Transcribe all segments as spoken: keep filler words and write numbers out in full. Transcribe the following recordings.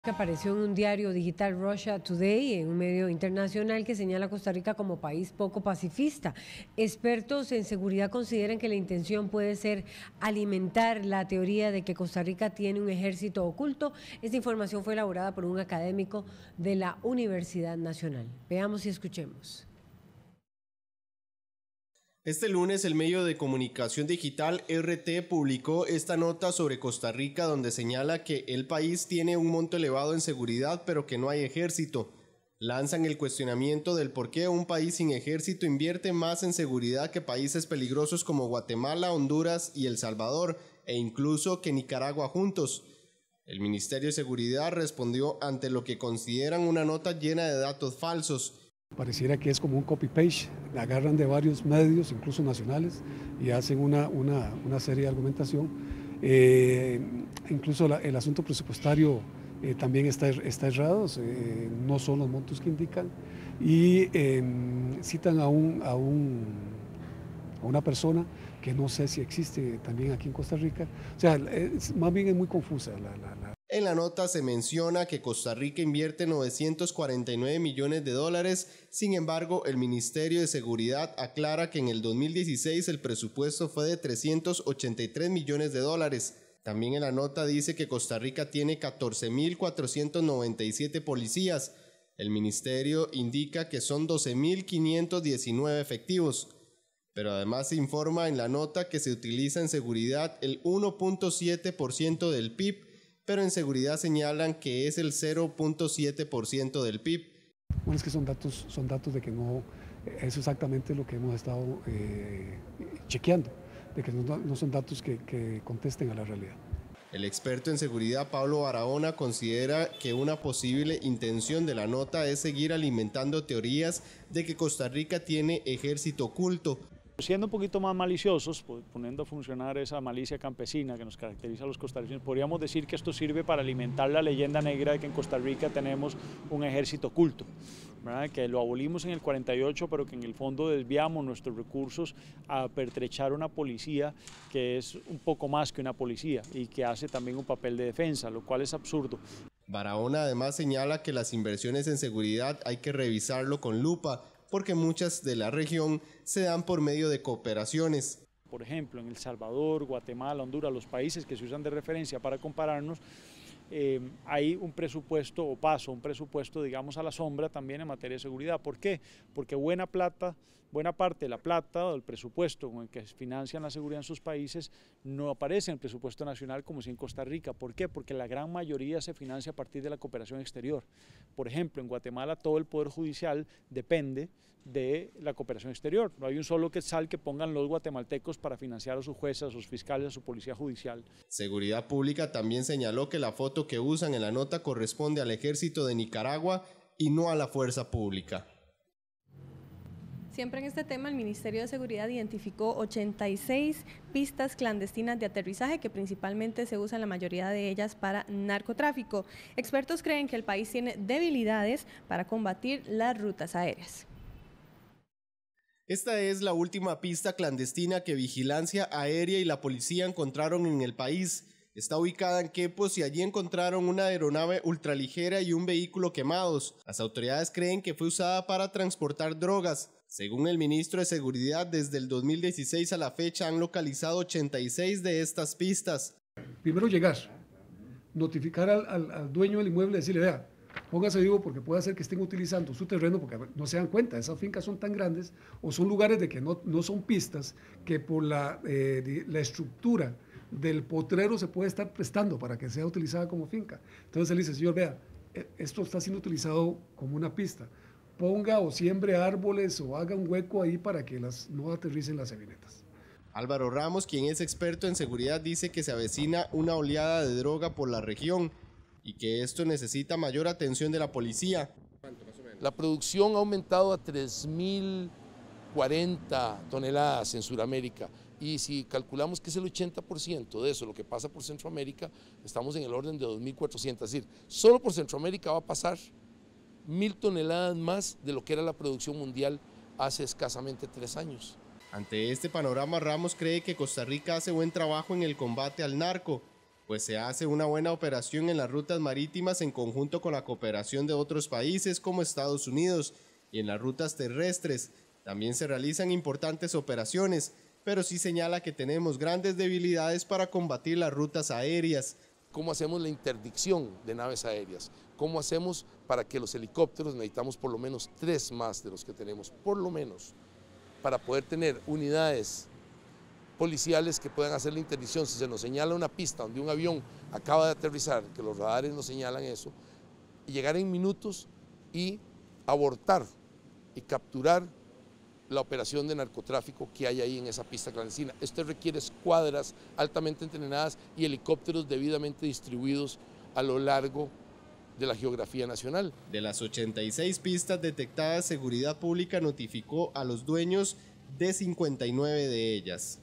Que apareció en un diario digital, Russia Today, en un medio internacional que señala a Costa Rica como país poco pacifista. Expertos en seguridad consideran que la intención puede ser alimentar la teoría de que Costa Rica tiene un ejército oculto. Esta información fue elaborada por un académico de la Universidad Nacional. Veamos y escuchemos. Este lunes el medio de comunicación digital R T publicó esta nota sobre Costa Rica donde señala que el país tiene un monto elevado en seguridad pero que no hay ejército. Lanzan el cuestionamiento del por qué un país sin ejército invierte más en seguridad que países peligrosos como Guatemala, Honduras y El Salvador e incluso que Nicaragua juntos. El Ministerio de Seguridad respondió ante lo que consideran una nota llena de datos falsos. Pareciera que es como un copy-paste, agarran de varios medios, incluso nacionales, y hacen una, una, una serie de argumentación. Eh, incluso la, el asunto presupuestario eh, también está, está errado, eh, no son los montos que indican, y eh, citan a, un, a, un, a una persona que no sé si existe también aquí en Costa Rica. O sea, es, más bien es muy confusa la... la, la En la nota se menciona que Costa Rica invierte novecientos cuarenta y nueve millones de dólares, sin embargo, el Ministerio de Seguridad aclara que en el dos mil dieciséis el presupuesto fue de trescientos ochenta y tres millones de dólares. También en la nota dice que Costa Rica tiene catorce mil cuatrocientos noventa y siete policías. El Ministerio indica que son doce mil quinientos diecinueve efectivos. Pero además se informa en la nota que se utiliza en seguridad el uno punto siete por ciento del P I B, pero en seguridad señalan que es el cero punto siete por ciento del P I B. Bueno, es que son datos, son datos de que no, es exactamente lo que hemos estado eh, chequeando, de que no, no son datos que, que contesten a la realidad. El experto en seguridad Pablo Barahona considera que una posible intención de la nota es seguir alimentando teorías de que Costa Rica tiene ejército oculto. Siendo un poquito más maliciosos, poniendo a funcionar esa malicia campesina que nos caracteriza a los costarricenses, podríamos decir que esto sirve para alimentar la leyenda negra de que en Costa Rica tenemos un ejército oculto, ¿verdad? Que lo abolimos en el cuarenta y ocho, pero que en el fondo desviamos nuestros recursos a pertrechar una policía que es un poco más que una policía y que hace también un papel de defensa, lo cual es absurdo. Barahona además señala que las inversiones en seguridad hay que revisarlo con lupa, porque muchas de la región se dan por medio de cooperaciones. Por ejemplo, en El Salvador, Guatemala, Honduras, los países que se usan de referencia para compararnos, eh, hay un presupuesto o paso, un presupuesto, digamos, a la sombra también en materia de seguridad. ¿Por qué? Porque buena plata, buena parte de la plata o el presupuesto con el que financian la seguridad en sus países no aparece en el presupuesto nacional como si en Costa Rica. ¿Por qué? Porque la gran mayoría se financia a partir de la cooperación exterior. Por ejemplo, en Guatemala todo el poder judicial depende de la cooperación exterior. No hay un solo quetzal que pongan los guatemaltecos para financiar a sus jueces, a sus fiscales, a su policía judicial. Seguridad Pública también señaló que la foto que usan en la nota corresponde al ejército de Nicaragua y no a la fuerza pública. Siempre en este tema, el Ministerio de Seguridad identificó ochenta y seis pistas clandestinas de aterrizaje que principalmente se usan la mayoría de ellas para narcotráfico. Expertos creen que el país tiene debilidades para combatir las rutas aéreas. Esta es la última pista clandestina que Vigilancia Aérea y la policía encontraron en el país. Está ubicada en Quepos y allí encontraron una aeronave ultraligera y un vehículo quemados. Las autoridades creen que fue usada para transportar drogas. Según el ministro de Seguridad, desde el dos mil dieciséis a la fecha han localizado ochenta y seis de estas pistas. Primero llegar, notificar al, al, al dueño del inmueble y decirle, vea, póngase vivo porque puede ser que estén utilizando su terreno porque no se dan cuenta, esas fincas son tan grandes o son lugares de que no, no son pistas que por la, eh, la estructura del potrero se puede estar prestando para que sea utilizada como finca. Entonces él dice, señor, vea, esto está siendo utilizado como una pista, ponga o siembre árboles o haga un hueco ahí para que las, no aterricen las avionetas. Álvaro Ramos, quien es experto en seguridad, dice que se avecina una oleada de droga por la región y que esto necesita mayor atención de la policía. La producción ha aumentado a tres mil cuarenta toneladas en Sudamérica y si calculamos que es el ochenta por ciento de eso lo que pasa por Centroamérica, estamos en el orden de dos mil cuatrocientas, es decir, solo por Centroamérica va a pasar mil toneladas más de lo que era la producción mundial hace escasamente tres años. Ante este panorama, Ramos cree que Costa Rica hace buen trabajo en el combate al narco, pues se hace una buena operación en las rutas marítimas en conjunto con la cooperación de otros países como Estados Unidos, y en las rutas terrestres también se realizan importantes operaciones, pero sí señala que tenemos grandes debilidades para combatir las rutas aéreas. ¿Cómo hacemos la interdicción de naves aéreas? ¿Cómo hacemos para que los helicópteros, necesitamos por lo menos tres más de los que tenemos, por lo menos, para poder tener unidades policiales que puedan hacer la interdicción? Si se nos señala una pista donde un avión acaba de aterrizar, que los radares nos señalan eso, y llegar en minutos y abortar y capturar la operación de narcotráfico que hay ahí en esa pista clandestina. Esto requiere escuadras altamente entrenadas y helicópteros debidamente distribuidos a lo largo de la geografía nacional. De las ochenta y seis pistas detectadas, Seguridad Pública notificó a los dueños de cincuenta y nueve de ellas.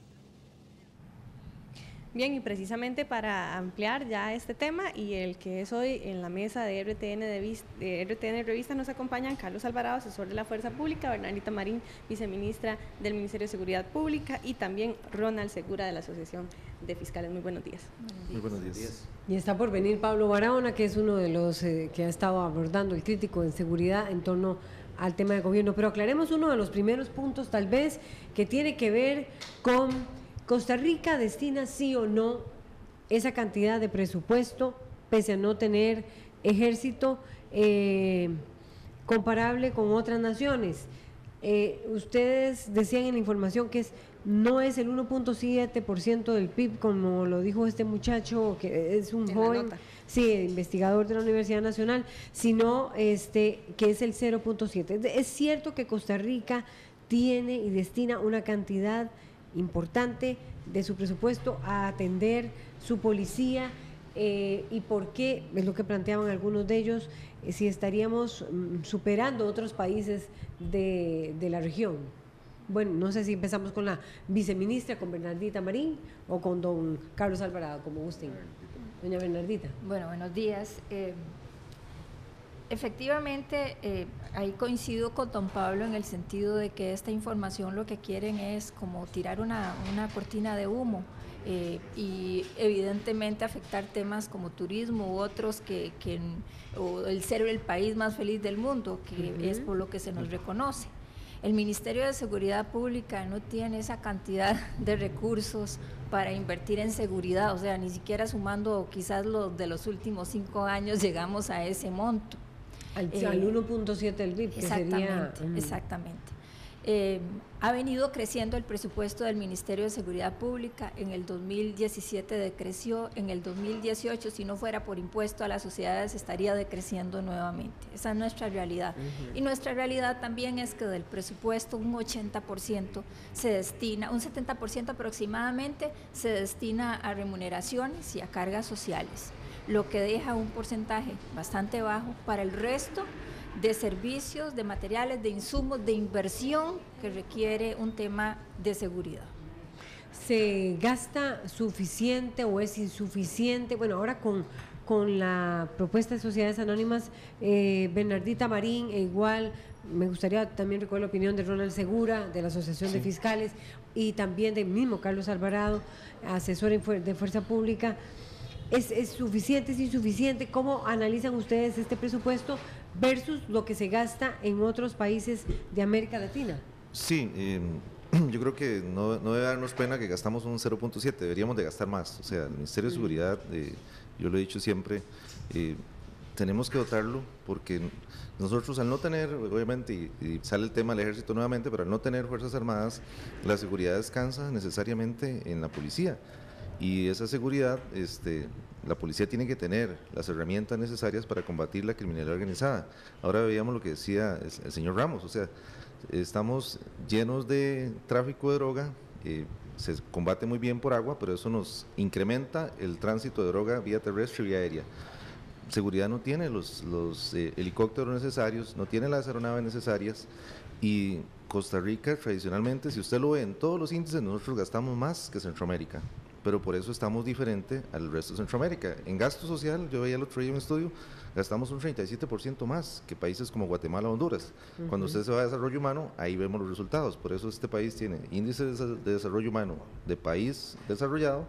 Bien, y precisamente para ampliar ya este tema y el que es hoy en la mesa de R T N, de, Vis, de R T N Revista, nos acompañan Carlos Alvarado, asesor de la Fuerza Pública, Bernardita Marín, viceministra del Ministerio de Seguridad Pública, y también Ronald Segura de la Asociación de Fiscales. Muy buenos días. Muy buenos días. Y está por venir Pablo Barahona, que es uno de los eh, que ha estado abordando el crítico en seguridad en torno al tema de gobierno. Pero aclaremos uno de los primeros puntos, tal vez, que tiene que ver con Costa Rica destina sí o no esa cantidad de presupuesto, pese a no tener ejército eh, comparable con otras naciones. Eh, ustedes decían en la información que es, no es el uno punto siete por ciento del P I B, como lo dijo este muchacho, que es un en joven, sí, investigador de la Universidad Nacional, sino este, que es el cero punto siete. Es cierto que Costa Rica tiene y destina una cantidad importante de su presupuesto a atender su policía, eh, y por qué, es lo que planteaban algunos de ellos, eh, si estaríamos mm, superando otros países de, de la región. Bueno, no sé si empezamos con la viceministra, con Bernardita Marín, o con don Carlos Alvarado, como gusten. Doña Bernardita. Bueno, buenos días. Eh, Efectivamente, eh, ahí coincido con don Pablo en el sentido de que esta información lo que quieren es como tirar una, una cortina de humo eh, y evidentemente afectar temas como turismo u otros que, que o el ser el país más feliz del mundo, que uh-huh. es por lo que se nos reconoce. El Ministerio de Seguridad Pública no tiene esa cantidad de recursos para invertir en seguridad, o sea, ni siquiera sumando quizás los de los últimos cinco años llegamos a ese monto. Al, eh, al uno punto siete del P I B, que exactamente, sería... Exactamente. Eh, ha venido creciendo el presupuesto del Ministerio de Seguridad Pública, en el dos mil diecisiete decreció, en el dos mil dieciocho, si no fuera por impuesto a las sociedades, estaría decreciendo nuevamente. Esa es nuestra realidad. Uh-huh. Y nuestra realidad también es que del presupuesto un ochenta por ciento se destina, un setenta por ciento aproximadamente se destina a remuneraciones y a cargas sociales, lo que deja un porcentaje bastante bajo para el resto de servicios, de materiales, de insumos, de inversión que requiere un tema de seguridad. ¿Se gasta suficiente o es insuficiente? Bueno, ahora con, con la propuesta de sociedades anónimas, eh, Bernardita Marín, e igual me gustaría también recoger la opinión de Ronald Segura, de la Asociación sí. de Fiscales, y también del mismo Carlos Alvarado, asesor de Fuerza Pública. ¿Es, es suficiente, es insuficiente? ¿Cómo analizan ustedes este presupuesto versus lo que se gasta en otros países de América Latina? Sí, eh, yo creo que no, no debe darnos pena que gastamos un cero punto siete, deberíamos de gastar más. O sea, el Ministerio de Seguridad, eh, yo lo he dicho siempre, eh, tenemos que dotarlo porque nosotros al no tener, obviamente, y, y sale el tema del ejército nuevamente, pero al no tener Fuerzas Armadas, la seguridad descansa necesariamente en la policía. Y esa seguridad, este, la policía tiene que tener las herramientas necesarias para combatir la criminalidad organizada. Ahora veíamos lo que decía el, el señor Ramos, o sea, estamos llenos de tráfico de droga, eh, se combate muy bien por agua, pero eso nos incrementa el tránsito de droga vía terrestre y vía aérea. Seguridad no tiene los, los eh, helicópteros necesarios, no tiene las aeronaves necesarias, y Costa Rica tradicionalmente, si usted lo ve en todos los índices, nosotros gastamos más que Centroamérica, pero por eso estamos diferente al resto de Centroamérica. En gasto social, yo veía el otro día un estudio, gastamos un treinta y siete por ciento más que países como Guatemala o Honduras. Uh-huh. Cuando usted se va a desarrollo humano, ahí vemos los resultados. Por eso este país tiene índice de desarrollo humano de país desarrollado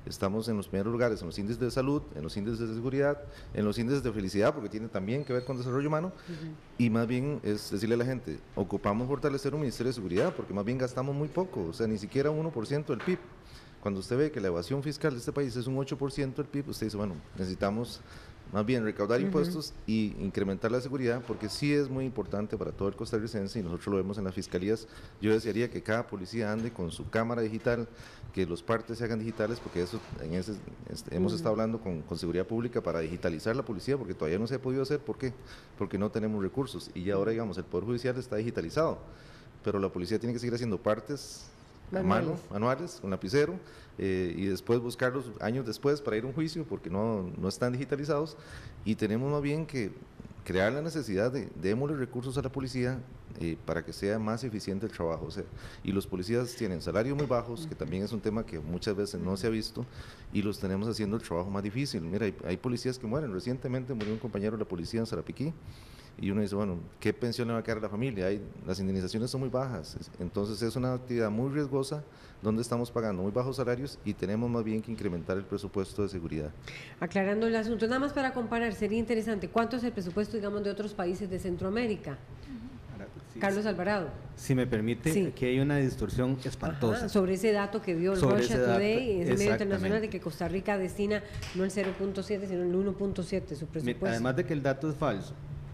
estamos en los primeros lugares, en los índices de salud, en los índices de seguridad, en los índices de felicidad, porque tiene también que ver con desarrollo humano, uh-huh. y más bien es decirle a la gente, ocupamos fortalecer un Ministerio de Seguridad, porque más bien gastamos muy poco, o sea, ni siquiera uno por ciento del P I B. Cuando usted ve que la evasión fiscal de este país es un ocho por ciento del P I B, usted dice, bueno, necesitamos más bien recaudar uh-huh. impuestos y incrementar la seguridad, porque sí es muy importante para todo el costarricense, y nosotros lo vemos en las fiscalías. Yo desearía que cada policía ande con su cámara digital, que los partes se hagan digitales, porque eso en ese, este, hemos uh-huh. estado hablando con, con seguridad pública para digitalizar la policía, porque todavía no se ha podido hacer. ¿Por qué? Porque no tenemos recursos, y ya ahora, digamos, el Poder Judicial está digitalizado, pero la policía tiene que seguir haciendo partes a mano, manuales, con lapicero, eh, y después buscarlos años después para ir a un juicio porque no, no están digitalizados, y tenemos más bien que crear la necesidad de démosle recursos a la policía eh, para que sea más eficiente el trabajo. O sea, y los policías tienen salarios muy bajos, que también es un tema que muchas veces no se ha visto, y los tenemos haciendo el trabajo más difícil. Mira, hay, hay policías que mueren. Recientemente murió un compañero de la policía en Sarapiquí, y uno dice, bueno, ¿qué pensión le va a quedar a la familia? Hay, las indemnizaciones son muy bajas, entonces es una actividad muy riesgosa donde estamos pagando muy bajos salarios y tenemos más bien que incrementar el presupuesto de seguridad. Aclarando el asunto, nada más para comparar, sería interesante, ¿cuánto es el presupuesto, digamos, de otros países de Centroamérica? Sí, Carlos sí. Alvarado. Si me permite, sí. aquí hay una distorsión espantosa. Ajá, sobre ese dato que dio el Russia Today, ese medio internacional, de que Costa Rica destina no el cero punto siete, sino el uno punto siete su presupuesto. Además de que el dato es falso,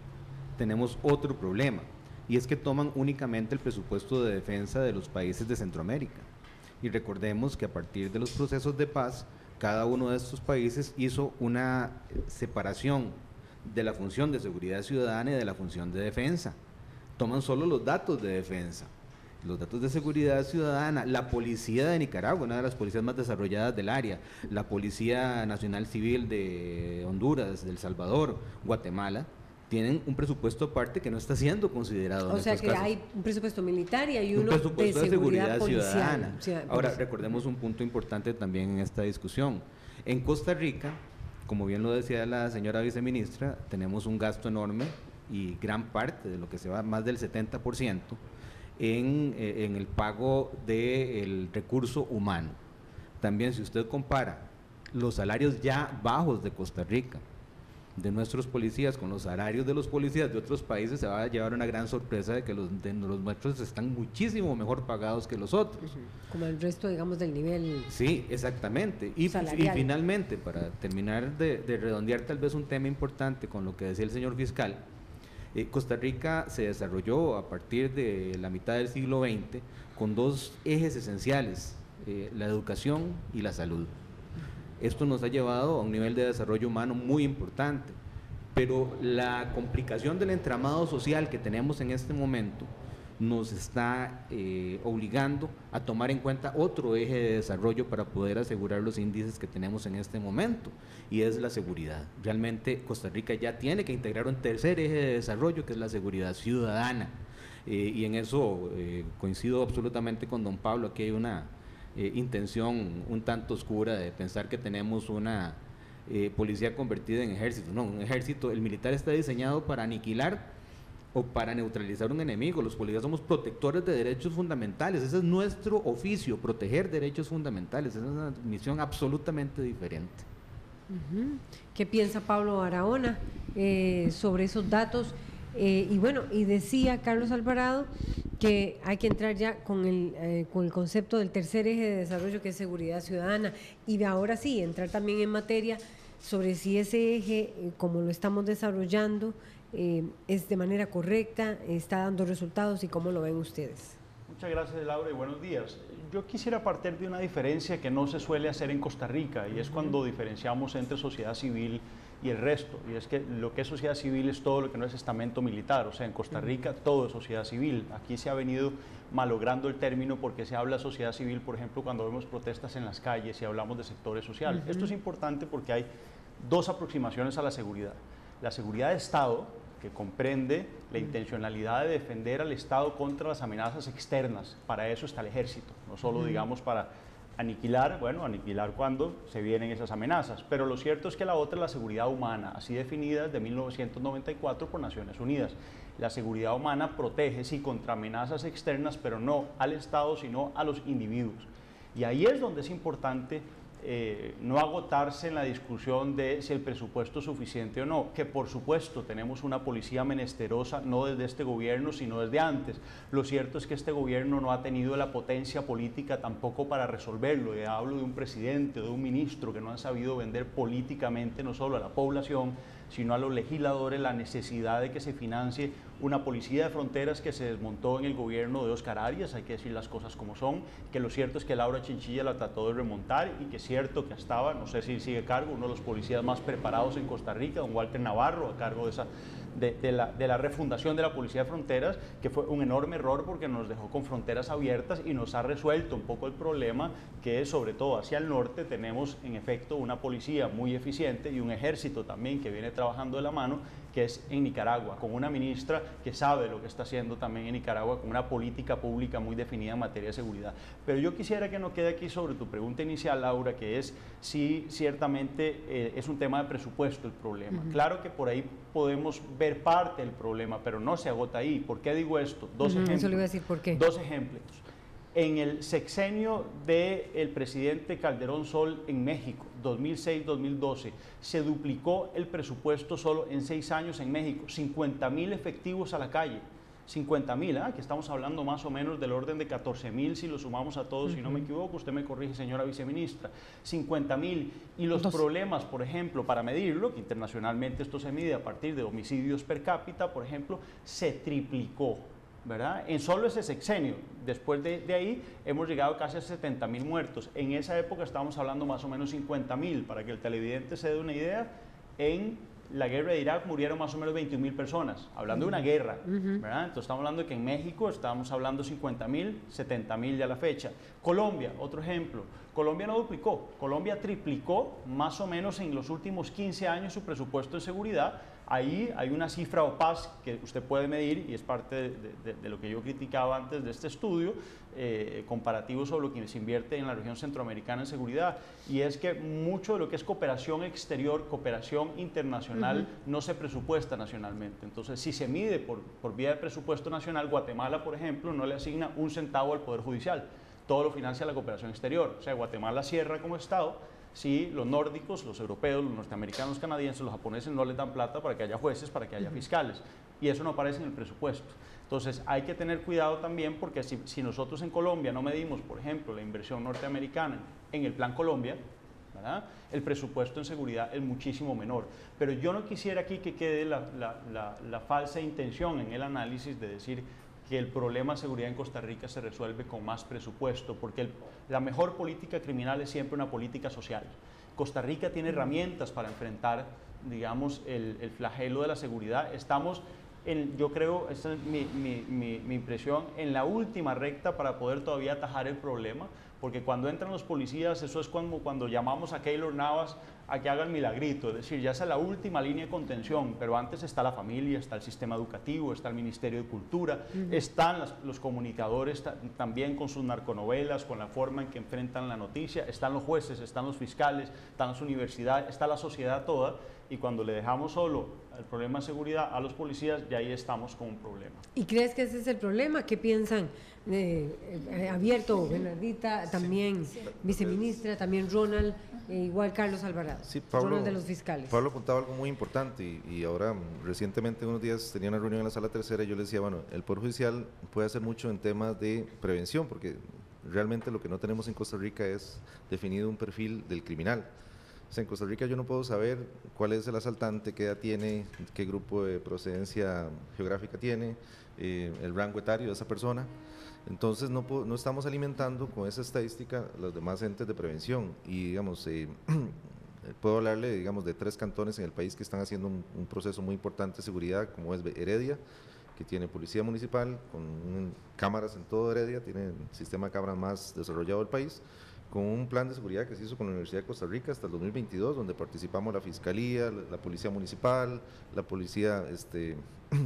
tenemos otro problema, y es que toman únicamente el presupuesto de defensa de los países de Centroamérica. Y recordemos que a partir de los procesos de paz, cada uno de estos países hizo una separación de la función de seguridad ciudadana y de la función de defensa. Toman solo los datos de defensa, los datos de seguridad ciudadana. La policía de Nicaragua, una de las policías más desarrolladas del área, la Policía Nacional Civil de Honduras, de El Salvador, Guatemala, tienen un presupuesto aparte que no está siendo considerado. O en sea que casos. Hay un presupuesto militar y hay uno un presupuesto de seguridad, de seguridad ciudadana. Ciudad, Ahora, recordemos un punto importante también en esta discusión. En Costa Rica, como bien lo decía la señora viceministra, tenemos un gasto enorme y gran parte de lo que se va, más del setenta por ciento, en, eh, en el pago del recurso humano. También, si usted compara los salarios ya bajos de Costa Rica, de nuestros policías con los salarios de los policías de otros países, se va a llevar una gran sorpresa de que los, de los nuestros están muchísimo mejor pagados que los otros. Como el resto, digamos, del nivel. Sí, exactamente. Y, y finalmente, para terminar de, de redondear tal vez un tema importante con lo que decía el señor fiscal, eh, Costa Rica se desarrolló a partir de la mitad del siglo veinte con dos ejes esenciales, eh, la educación y la salud. Esto nos ha llevado a un nivel de desarrollo humano muy importante, pero la complicación del entramado social que tenemos en este momento nos está eh, obligando a tomar en cuenta otro eje de desarrollo para poder asegurar los índices que tenemos en este momento, y es la seguridad. Realmente Costa Rica ya tiene que integrar un tercer eje de desarrollo, que es la seguridad ciudadana, eh, y en eso eh, coincido absolutamente con don Pablo. Aquí hay una Eh, intención un tanto oscura de pensar que tenemos una eh, policía convertida en ejército. No, un ejército, el militar está diseñado para aniquilar o para neutralizar un enemigo. Los policías somos protectores de derechos fundamentales, ese es nuestro oficio, proteger derechos fundamentales, esa es una misión absolutamente diferente. Uh-huh. ¿Qué piensa Pablo Barahona eh, sobre esos datos? Eh, y bueno, y decía Carlos Alvarado que hay que entrar ya con el, eh, con el concepto del tercer eje de desarrollo, que es seguridad ciudadana, y ahora sí, entrar también en materia sobre si ese eje, eh, como lo estamos desarrollando, eh, es de manera correcta, está dando resultados, y cómo lo ven ustedes. Muchas gracias, Laura, y buenos días. Yo quisiera partir de una diferencia que no se suele hacer en Costa Rica, y es cuando diferenciamos entre sociedad civil y el resto, y es que lo que es sociedad civil es todo lo que no es estamento militar. O sea, en Costa Rica todo es sociedad civil. Aquí se ha venido malogrando el término porque se habla sociedad civil, por ejemplo, cuando vemos protestas en las calles y hablamos de sectores sociales. Uh-huh. Esto es importante porque hay dos aproximaciones a la seguridad. La seguridad de Estado, que comprende la intencionalidad de defender al Estado contra las amenazas externas. Para eso está el ejército, no solo, uh-huh. digamos, para aniquilar, bueno, aniquilar cuando se vienen esas amenazas, pero lo cierto es que la otra es la seguridad humana, así definida desde mil novecientos noventa y cuatro por Naciones Unidas. La seguridad humana protege, sí, contra amenazas externas, pero no al Estado, sino a los individuos. Y ahí es donde es importante eh, no agotarse en la discusión de si el presupuesto es suficiente o no, que por supuesto tenemos una policía menesterosa, no desde este gobierno, sino desde antes. Lo cierto es que este gobierno no ha tenido la potencia política tampoco para resolverlo. Y hablo de un presidente o de un ministro que no han sabido vender políticamente no solo a la población, sino a los legisladores la necesidad de que se financie una policía de fronteras que se desmontó en el gobierno de Oscar Arias, hay que decir las cosas como son, que lo cierto es que Laura Chinchilla la trató de remontar y que es cierto que estaba, no sé si sigue a cargo, uno de los policías más preparados en Costa Rica, don Walter Navarro, a cargo de esa De, de, la, de la refundación de la Policía de Fronteras, que fue un enorme error porque nos dejó con fronteras abiertas y nos ha resuelto un poco el problema que sobre todo hacia el norte tenemos en efecto una policía muy eficiente y un ejército también que viene trabajando de la mano, que es en Nicaragua, con una ministra que sabe lo que está haciendo también en Nicaragua, con una política pública muy definida en materia de seguridad. Pero yo quisiera que no quede aquí sobre tu pregunta inicial, Laura, que es si ciertamente eh, es un tema de presupuesto el problema. Uh-huh. Claro que por ahí podemos ver parte del problema, pero no se agota ahí. ¿Por qué digo esto? Dos uh-huh, ejemplos. Eso le voy a decir por qué. Dos ejemplos. En el sexenio del presidente Calderón Sol en México, dos mil seis dos mil doce, se duplicó el presupuesto solo en seis años en México, cincuenta mil efectivos a la calle, cincuenta mil, ¿eh? Que estamos hablando más o menos del orden de catorce mil si lo sumamos a todos, uh-huh. Si no me equivoco, usted me corrige, señora viceministra, cincuenta mil, y los Dos. problemas, por ejemplo, para medirlo, que internacionalmente esto se mide a partir de homicidios per cápita, por ejemplo, se triplicó, ¿verdad? En solo ese sexenio. Después de, de ahí hemos llegado casi a setenta mil muertos. En esa época estábamos hablando más o menos cincuenta mil. Para que el televidente se dé una idea, en la guerra de Irak murieron más o menos veintiún mil personas, hablando uh-huh. de una guerra, uh-huh. ¿verdad? Entonces estamos hablando de que en México estábamos hablando cincuenta mil, setenta mil ya a la fecha. Colombia, otro ejemplo. Colombia no duplicó, Colombia triplicó más o menos en los últimos quince años su presupuesto en seguridad. Ahí hay una cifra opaz que usted puede medir y es parte de, de, de lo que yo criticaba antes de este estudio eh, comparativo sobre lo que se invierte en la región centroamericana en seguridad, y es que mucho de lo que es cooperación exterior, cooperación internacional, uh-huh. no se presupuesta nacionalmente. Entonces, si se mide por, por vía de presupuesto nacional, Guatemala, por ejemplo, no le asigna un centavo al Poder Judicial, todo lo financia la cooperación exterior. O sea, Guatemala cierra como Estado si los nórdicos, los europeos, los norteamericanos, los canadienses, los japoneses no les dan plata para que haya jueces, para que haya fiscales, y eso no aparece en el presupuesto. Entonces hay que tener cuidado también, porque si, si nosotros en Colombia no medimos, por ejemplo, la inversión norteamericana en el Plan Colombia, ¿verdad?, el presupuesto en seguridad es muchísimo menor. Pero yo no quisiera aquí que quede la, la, la, la falsa intención en el análisis de decir que el problema de seguridad en Costa Rica se resuelve con más presupuesto, porque el, la mejor política criminal es siempre una política social. Costa Rica tiene herramientas para enfrentar, digamos, el, el flagelo de la seguridad. Estamos, en, yo creo, esa es mi, mi, mi, mi impresión, en la última recta para poder todavía atajar el problema, porque cuando entran los policías, eso es como cuando llamamos a Keylor Navas a que haga el milagrito, es decir, ya esa es la última línea de contención, pero antes está la familia, está el sistema educativo, está el Ministerio de Cultura, uh-huh. están las, los comunicadores también con sus narconovelas, con la forma en que enfrentan la noticia, están los jueces, están los fiscales, están las universidades, está la sociedad toda, y cuando le dejamos solo el problema de seguridad a los policías, ya ahí estamos con un problema. ¿Y crees que ese es el problema? ¿Qué piensan? Eh, eh, abierto, Bernardita, también sí, sí. viceministra, también Ronald, eh, igual Carlos Alvarado, sí, Pablo, Ronald de los fiscales. Pablo apuntaba algo muy importante y, y ahora recientemente unos días tenía una reunión en la sala tercera y yo le decía, bueno, el Poder Judicial puede hacer mucho en temas de prevención, porque realmente lo que no tenemos en Costa Rica es definido un perfil del criminal. O sea, en Costa Rica yo no puedo saber cuál es el asaltante, qué edad tiene, qué grupo de procedencia geográfica tiene, eh, el rango etario de esa persona. Entonces no, no estamos alimentando con esa estadística los demás entes de prevención. Y digamos, eh, puedo hablarle digamos, de tres cantones en el país que están haciendo un, un proceso muy importante de seguridad, como es Heredia, que tiene policía municipal, con un, cámaras en todo Heredia, tiene el sistema de cámaras más desarrollado del país, con un plan de seguridad que se hizo con la Universidad de Costa Rica hasta el dos mil veintidós, donde participamos la Fiscalía, la, la Policía Municipal, la Policía, este,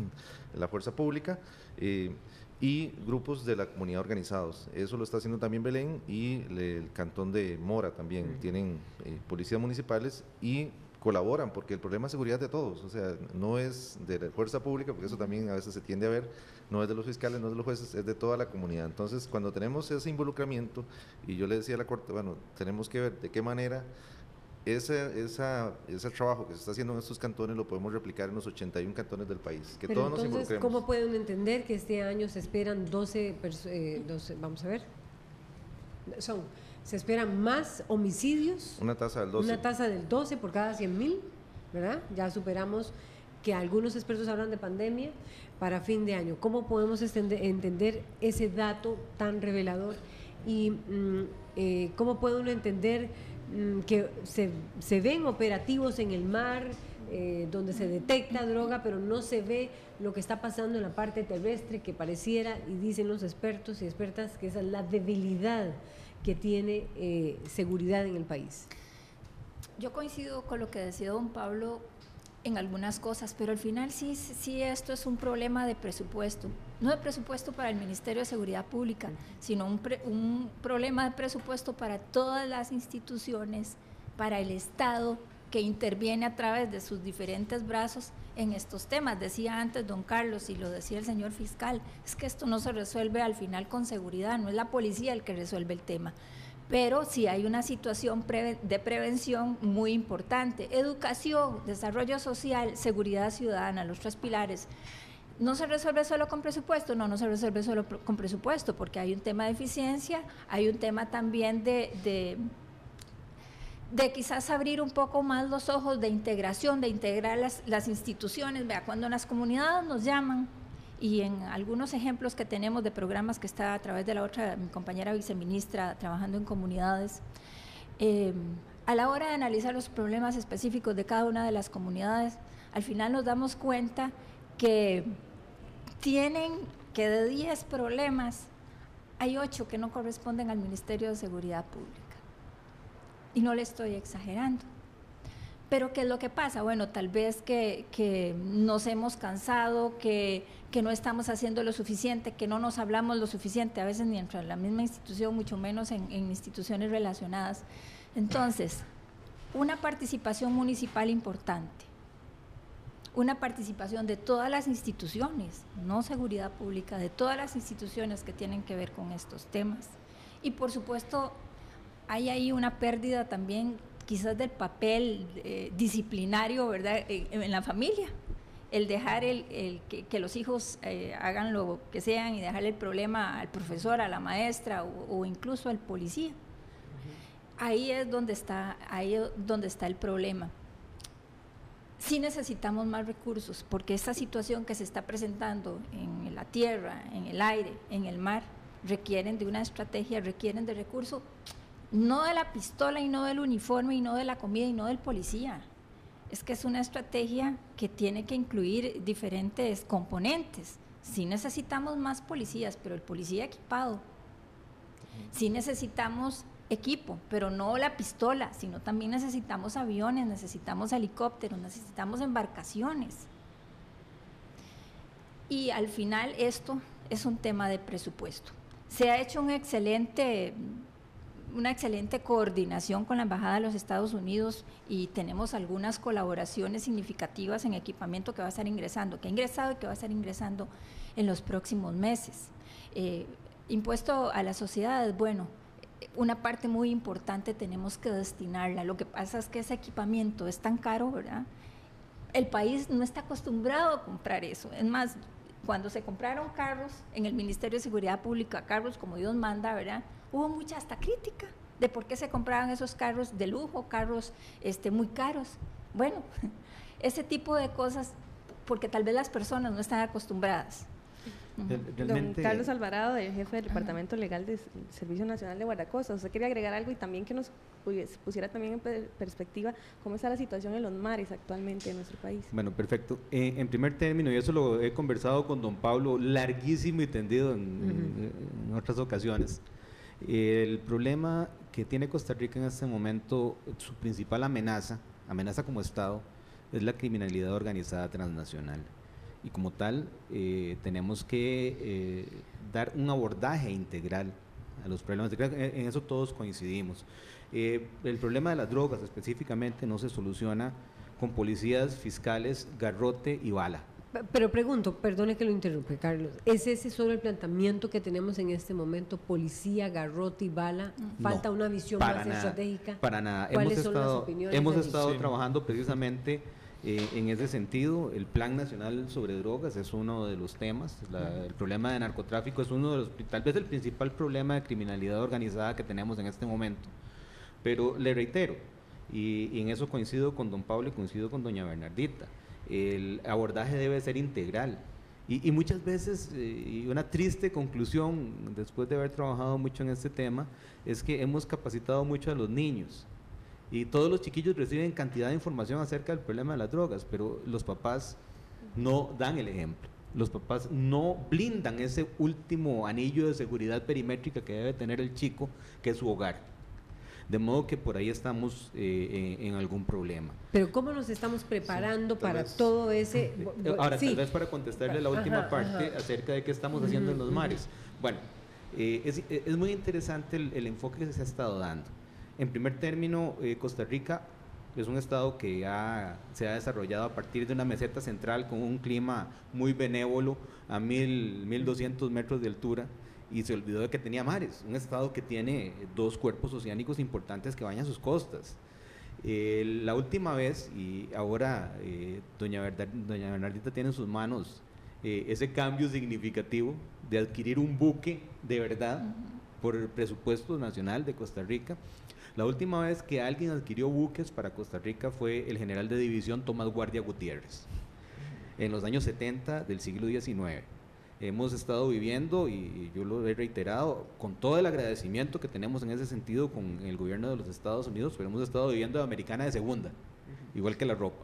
la Fuerza Pública, eh, y grupos de la comunidad organizados. Eso lo está haciendo también Belén y le, el cantón de Mora también, uh-huh. tienen eh, policías municipales y colaboran, porque el problema de seguridad es de todos, o sea, no es de la fuerza pública, porque eso también a veces se tiende a ver, no es de los fiscales, no es de los jueces, es de toda la comunidad. Entonces, cuando tenemos ese involucramiento, y yo le decía a la Corte, bueno, tenemos que ver de qué manera ese, esa, ese trabajo que se está haciendo en estos cantones lo podemos replicar en los ochenta y uno cantones del país, que Pero todos entonces, nos involucremos. ¿cómo pueden entender que este año se esperan doce, eh, doce vamos a ver, son, se esperan más homicidios? Una tasa del doce. Una tasa del doce por cada cien mil, ¿verdad? Ya superamos, que algunos expertos hablan de pandemia para fin de año. ¿Cómo podemos extender, entender ese dato tan revelador? Y mm, eh, ¿cómo puede uno entender mm, que se, se ven operativos en el mar, eh, donde se detecta droga, pero no se ve lo que está pasando en la parte terrestre, que pareciera, y dicen los expertos y expertas, que esa es la debilidad que tiene eh, seguridad en el país? Yo coincido con lo que decía don Pablo en algunas cosas, pero al final sí, sí esto es un problema de presupuesto, no de presupuesto para el Ministerio de Seguridad Pública, sino un, pre, un problema de presupuesto para todas las instituciones, para el Estado, que interviene a través de sus diferentes brazos en estos temas. Decía antes don Carlos, y lo decía el señor fiscal, es que esto no se resuelve al final con seguridad, no es la policía el que resuelve el tema, pero sí hay una situación pre de prevención muy importante. Educación, desarrollo social, seguridad ciudadana, los tres pilares. ¿No se resuelve solo con presupuesto? No, no se resuelve solo con presupuesto, porque hay un tema de eficiencia, hay un tema también de, de, de quizás abrir un poco más los ojos, de integración, de integrar las, las instituciones. Vea, cuando en las comunidades nos llaman, y en algunos ejemplos que tenemos de programas que está a través de la otra, mi compañera viceministra, trabajando en comunidades, eh, a la hora de analizar los problemas específicos de cada una de las comunidades, al final nos damos cuenta que tienen que de diez problemas, hay ocho que no corresponden al Ministerio de Seguridad Pública. Y no le estoy exagerando. Pero ¿qué es lo que pasa? Bueno, tal vez que, que nos hemos cansado, que, que no estamos haciendo lo suficiente, que no nos hablamos lo suficiente, a veces ni entre la misma institución, mucho menos en, en instituciones relacionadas. Entonces, una participación municipal importante, una participación de todas las instituciones, no seguridad pública, de todas las instituciones que tienen que ver con estos temas. Y por supuesto, hay ahí una pérdida también quizás del papel eh, disciplinario, ¿verdad?, en, en la familia, el dejar el, el que, que los hijos eh, hagan lo que sean y dejarle el problema al profesor, a la maestra o, o incluso al policía. Uh-huh. Ahí es donde está, ahí es donde está el problema. Sí necesitamos más recursos, porque esta situación que se está presentando en la tierra, en el aire, en el mar, requieren de una estrategia, requieren de recursos, no de la pistola y no del uniforme y no de la comida y no del policía. Es que es una estrategia que tiene que incluir diferentes componentes. Sí necesitamos más policías, pero el policía equipado. Sí necesitamos equipo, pero no la pistola, sino también necesitamos aviones, necesitamos helicópteros, necesitamos embarcaciones. Y al final esto es un tema de presupuesto. Se ha hecho un excelente... una excelente coordinación con la Embajada de los Estados Unidos y tenemos algunas colaboraciones significativas en equipamiento que va a estar ingresando, que ha ingresado y que va a estar ingresando en los próximos meses. Eh, impuesto a las sociedades, bueno, una parte muy importante tenemos que destinarla. Lo que pasa es que ese equipamiento es tan caro, ¿verdad? El país no está acostumbrado a comprar eso. Es más, cuando se compraron carros en el Ministerio de Seguridad Pública, carros como Dios manda, ¿verdad?, hubo mucha hasta crítica de por qué se compraban esos carros de lujo, carros este, muy caros. Bueno, ese tipo de cosas, porque tal vez las personas no están acostumbradas. Don Carlos Alvarado, el jefe del Departamento Legal del Servicio Nacional de Guardacostas, usted quería agregar algo y también que nos pusiera también en perspectiva cómo está la situación en los mares actualmente en nuestro país. Bueno, perfecto. Eh, en primer término, y eso lo he conversado con don Pablo larguísimo y tendido en, uh-huh. en otras ocasiones. El problema que tiene Costa Rica en este momento, su principal amenaza, amenaza como Estado, es la criminalidad organizada transnacional. Y como tal, eh, tenemos que eh, dar un abordaje integral a los problemas. En eso todos coincidimos. Eh, el problema de las drogas específicamente no se soluciona con policías, fiscales, garrote y bala. Pero pregunto, perdone que lo interrumpe, Carlos, ¿es ese solo el planteamiento que tenemos en este momento? Policía, garrote y bala, ¿falta no, una visión más nada, estratégica? Para nada, ¿Cuáles hemos son estado, las opiniones? hemos de estado sí. trabajando precisamente eh, en ese sentido. El Plan Nacional sobre Drogas es uno de los temas, la, el problema de narcotráfico es uno de los, tal vez el principal problema de criminalidad organizada que tenemos en este momento, pero le reitero, y, y en eso coincido con don Pablo y coincido con doña Bernardita, el abordaje debe ser integral y, y muchas veces, eh, y una triste conclusión después de haber trabajado mucho en este tema, es que hemos capacitado mucho a los niños y todos los chiquillos reciben cantidad de información acerca del problema de las drogas, pero los papás no dan el ejemplo, los papás no blindan ese último anillo de seguridad perimétrica que debe tener el chico, que es su hogar. De modo que por ahí estamos eh, en, en algún problema. Pero ¿cómo nos estamos preparando sí, para vez, todo ese...? Ahora, sí. tal vez para contestarle la última ajá, parte ajá. acerca de qué estamos haciendo uh-huh, en los mares. Uh-huh. Bueno, eh, es, es muy interesante el, el enfoque que se ha estado dando. En primer término, eh, Costa Rica es un estado que ha, se ha desarrollado a partir de una meseta central con un clima muy benévolo a mil, mil doscientos metros de altura, y se olvidó de que tenía mares, un estado que tiene dos cuerpos oceánicos importantes que bañan sus costas. Eh, la última vez, y ahora eh, doña, Verdad, doña Bernardita tiene en sus manos eh, ese cambio significativo de adquirir un buque de verdad uh-huh. por el presupuesto nacional de Costa Rica. La última vez que alguien adquirió buques para Costa Rica fue el general de división Tomás Guardia Gutiérrez, en los años setenta del siglo diecinueve. Hemos estado viviendo, y yo lo he reiterado, con todo el agradecimiento que tenemos en ese sentido con el gobierno de los Estados Unidos, pero hemos estado viviendo de americana de segunda, igual que la ropa.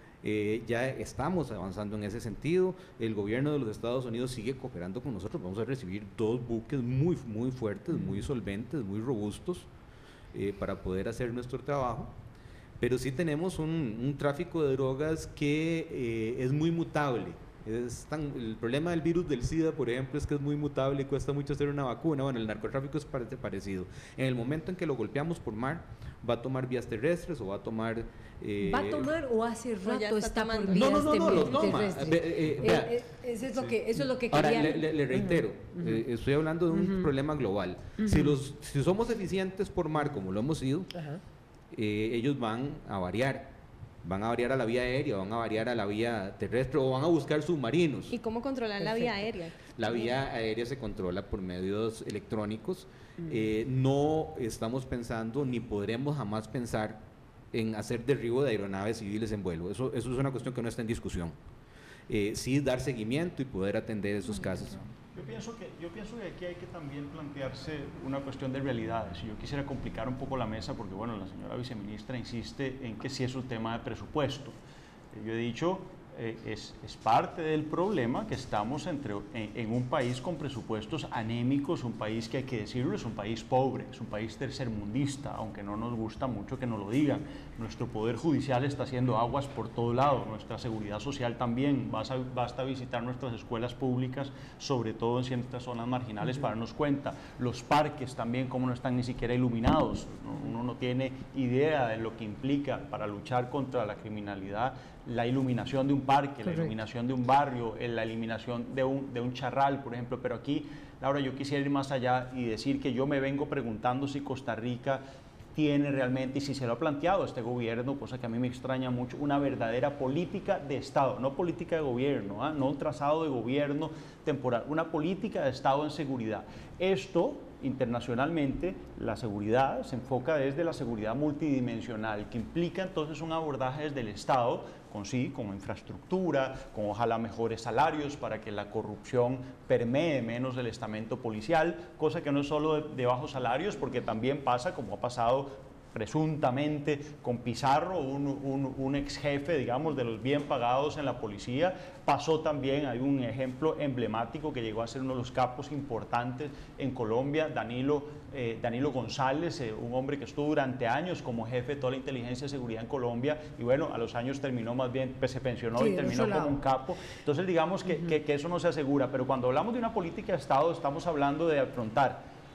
Eh, ya estamos avanzando en ese sentido, el gobierno de los Estados Unidos sigue cooperando con nosotros, vamos a recibir dos buques muy, muy fuertes, muy solventes, muy robustos, eh, para poder hacer nuestro trabajo. Pero sí tenemos un, un tráfico de drogas que eh, es muy mutable. Es tan, el problema del virus del SIDA, por ejemplo, es que es muy mutable y cuesta mucho hacer una vacuna. Bueno, el narcotráfico es parecido. En el momento en que lo golpeamos por mar, va a tomar vías terrestres o va a tomar... Eh, ¿Va a tomar o hace rato está, está tomando vías no, no, no, no, no, terrestres? Eh, eh, eh, eh, eso, es lo que, eso es lo que Ahora, quería... le, le, le reitero, uh-huh. eh, estoy hablando de un uh-huh. problema global. Uh-huh. Si, los, si somos eficientes por mar, como lo hemos sido, uh-huh. eh, ellos van a variar. Van a variar a la vía aérea, van a variar a la vía terrestre o van a buscar submarinos. ¿Y cómo controlar Perfecto. la vía aérea? La vía aérea se controla por medios electrónicos. Mm. Eh, no estamos pensando ni podremos jamás pensar en hacer derribo de aeronaves civiles en vuelo. Eso, eso es una cuestión que no está en discusión. Eh, sí dar seguimiento y poder atender esos casos. Yo pienso, que, yo pienso que aquí hay que también plantearse una cuestión de realidades. Yo quisiera complicar un poco la mesa porque, bueno, la señora viceministra insiste en que sí es un tema de presupuesto. Yo he dicho, eh, es, es parte del problema que estamos entre, en, en un país con presupuestos anémicos, un país que hay que decirlo, es un país pobre, es un país tercermundista, aunque no nos gusta mucho que nos lo digan. Nuestro poder judicial está haciendo aguas por todo lado, nuestra seguridad social también, basta, basta visitar nuestras escuelas públicas, sobre todo en ciertas zonas marginales, para darnos cuenta. Los parques también, como no están ni siquiera iluminados, uno no tiene idea de lo que implica para luchar contra la criminalidad, la iluminación de un parque, Correcto. la iluminación de un barrio, la eliminación de un, de un charral, por ejemplo. Pero aquí, Laura, yo quisiera ir más allá y decir que yo me vengo preguntando si Costa Rica tiene realmente, y si se lo ha planteado este gobierno, cosa que a mí me extraña mucho, una verdadera política de Estado, no política de gobierno, ¿eh? no un trazado de gobierno temporal, una política de Estado en seguridad. Esto, internacionalmente, la seguridad se enfoca desde la seguridad multidimensional, que implica entonces un abordaje desde el Estado, con sí, con infraestructura, con ojalá mejores salarios para que la corrupción permee menos el estamento policial, cosa que no es solo de, de bajos salarios, porque también pasa, como ha pasado presuntamente con Pizarro, un, un, un ex jefe, digamos, de los bien pagados en la policía. Pasó también, hay un ejemplo emblemático que llegó a ser uno de los capos importantes en Colombia, Danilo, eh, Danilo González, eh, un hombre que estuvo durante años como jefe de toda la inteligencia y seguridad en Colombia, y bueno, a los años terminó más bien, pues, se pensionó sí, y terminó como un capo. Entonces digamos que, uh-huh. que, que eso no se asegura, pero cuando hablamos de una política de Estado estamos hablando de afrontar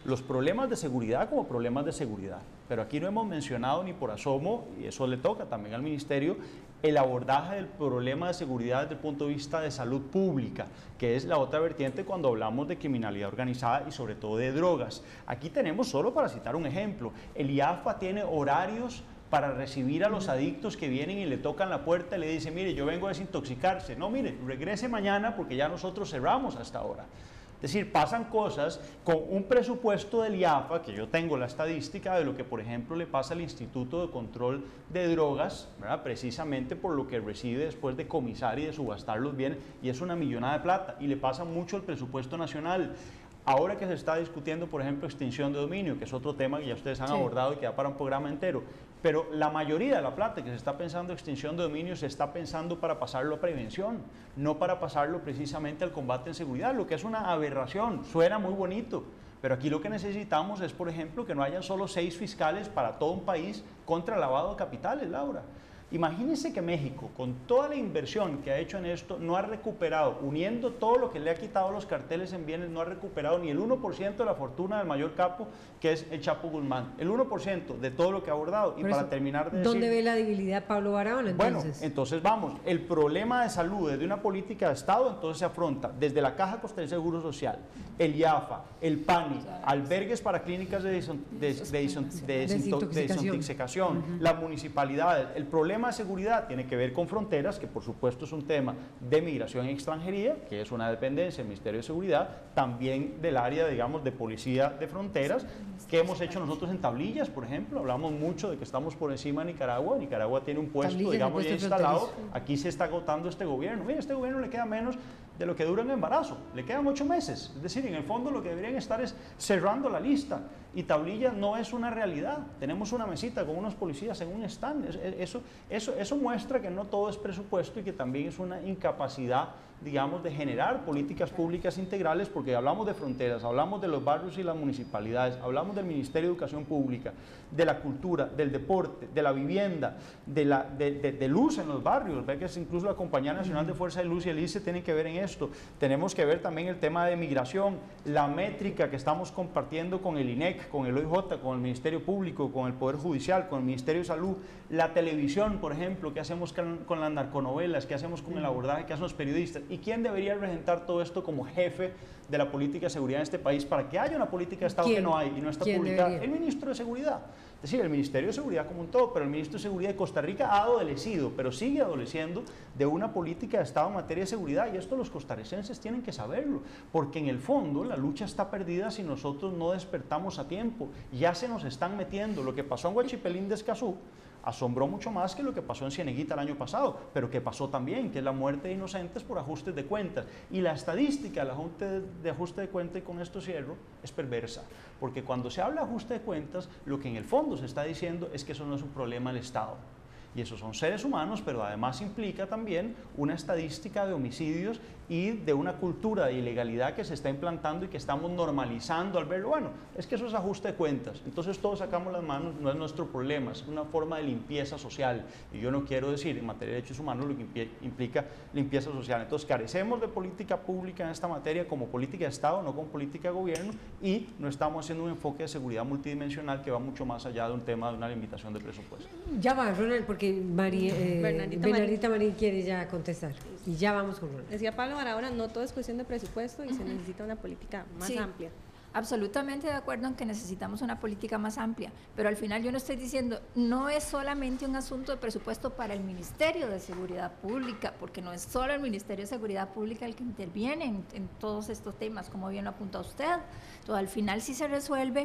los problemas de seguridad como problemas de seguridad. Pero aquí no hemos mencionado ni por asomo, y eso le toca también al Ministerio, el abordaje del problema de seguridad desde el punto de vista de salud pública, que es la otra vertiente cuando hablamos de criminalidad organizada y sobre todo de drogas. Aquí tenemos, solo para citar un ejemplo, el I A F A tiene horarios para recibir a los adictos que vienen y le tocan la puerta y le dicen, mire, yo vengo a desintoxicarse. No, mire, regrese mañana porque ya nosotros cerramos hasta ahora. Es decir, pasan cosas con un presupuesto del I A F A, que yo tengo la estadística de lo que, por ejemplo, le pasa al Instituto de Control de Drogas, ¿verdad? Precisamente por lo que recibe después de comisar y de subastar los bienes, y es una millonada de plata, y le pasa mucho al presupuesto nacional. Ahora que se está discutiendo, por ejemplo, extinción de dominio, que es otro tema que ya ustedes han sí. abordado y que da para un programa entero, pero la mayoría de la plata que se está pensando en extinción de dominio se está pensando para pasarlo a prevención, no para pasarlo precisamente al combate en seguridad, lo que es una aberración. Suena muy bonito, pero aquí lo que necesitamos es, por ejemplo, que no hayan solo seis fiscales para todo un país contra el lavado de capitales, Laura. Imagínense que México, con toda la inversión que ha hecho en esto, no ha recuperado, uniendo todo lo que le ha quitado los carteles en bienes, no ha recuperado ni el uno por ciento de la fortuna del mayor capo, que es el Chapo Guzmán. El uno por ciento de todo lo que ha abordado. Y para terminar de decir... ¿Dónde ve la debilidad Pablo Barahona, entonces? Bueno, entonces vamos, el problema de salud desde una política de Estado, entonces se afronta desde la Caja Costarricense de Seguro Social, el I A F A, el P A N I, albergues para clínicas de, de, de, de, de desintoxicación, uh-huh. las municipalidades. El problema de seguridad tiene que ver con fronteras, que por supuesto es un tema de migración y extranjería, que es una dependencia del Ministerio de Seguridad, también del área, digamos, de policía de fronteras, que hemos hecho nosotros en tablillas, por ejemplo. Hablamos mucho de que estamos por encima de Nicaragua. Nicaragua tiene un puesto, tablillas, digamos, ya instalado. Aquí se está agotando este gobierno. Mira, este gobierno le queda menos de lo que dura un embarazo, le quedan ocho meses, es decir, en el fondo lo que deberían estar es cerrando la lista, y tablilla no es una realidad. Tenemos una mesita con unos policías en un stand, eso, eso, eso muestra que no todo es presupuesto y que también es una incapacidad, digamos, de generar políticas públicas integrales, porque hablamos de fronteras, hablamos de los barrios y las municipalidades, hablamos del Ministerio de Educación Pública, de la cultura, del deporte, de la vivienda, de, la, de, de, de luz en los barrios. Ve que es incluso la Compañía Nacional de Fuerza de Luz y el I C E tienen que ver en esto. Tenemos que ver también el tema de migración, la métrica que estamos compartiendo con el I N E C, con el O I J, con el Ministerio Público, con el Poder Judicial, con el Ministerio de Salud, la televisión, por ejemplo, qué hacemos con, con las narconovelas, qué hacemos con el abordaje que hacen los periodistas, y quién debería regentar todo esto como jefe de la política de seguridad en este país para que haya una política de Estado que no hay y no está publicada. Debería? El ministro de Seguridad. Es decir, el Ministerio de Seguridad como un todo, pero el ministro de Seguridad de Costa Rica ha adolecido, pero sigue adoleciendo de una política de Estado en materia de seguridad, y esto los costarricenses tienen que saberlo, porque en el fondo la lucha está perdida si nosotros no despertamos a tiempo. Ya se nos están metiendo. Lo que pasó en Huachipelín de Escazú asombró mucho más que lo que pasó en Cieneguita el año pasado, pero que pasó también, que es la muerte de inocentes por ajustes de cuentas. Y la estadística de la Junta de Ajuste de Cuentas, y con esto cierro, es perversa, porque cuando se habla de ajuste de cuentas, lo que en el fondo se está diciendo es que eso no es un problema del Estado. Y esos son seres humanos, pero además implica también una estadística de homicidios y de una cultura de ilegalidad que se está implantando y que estamos normalizando al verlo. Bueno, es que eso es ajuste de cuentas, entonces todos sacamos las manos, no es nuestro problema, es una forma de limpieza social. Y yo no quiero decir en materia de derechos humanos lo que implica limpieza social. Entonces carecemos de política pública en esta materia como política de Estado, no como política de gobierno, y no estamos haciendo un enfoque de seguridad multidimensional que va mucho más allá de un tema de una limitación de presupuesto. Ya va, Ronald, porque María, eh, Bernardita, Bernardita Marín. Marín quiere ya contestar, y ya vamos con Ronald. Decía Pablo Barahona, no todo es cuestión de presupuesto y uh-huh. se necesita una política más sí. amplia. Absolutamente de acuerdo en que necesitamos una política más amplia, pero al final yo no estoy diciendo, no es solamente un asunto de presupuesto para el Ministerio de Seguridad Pública, porque no es solo el Ministerio de Seguridad Pública el que interviene en, en todos estos temas, como bien lo apunta usted. Entonces, al final sí se resuelve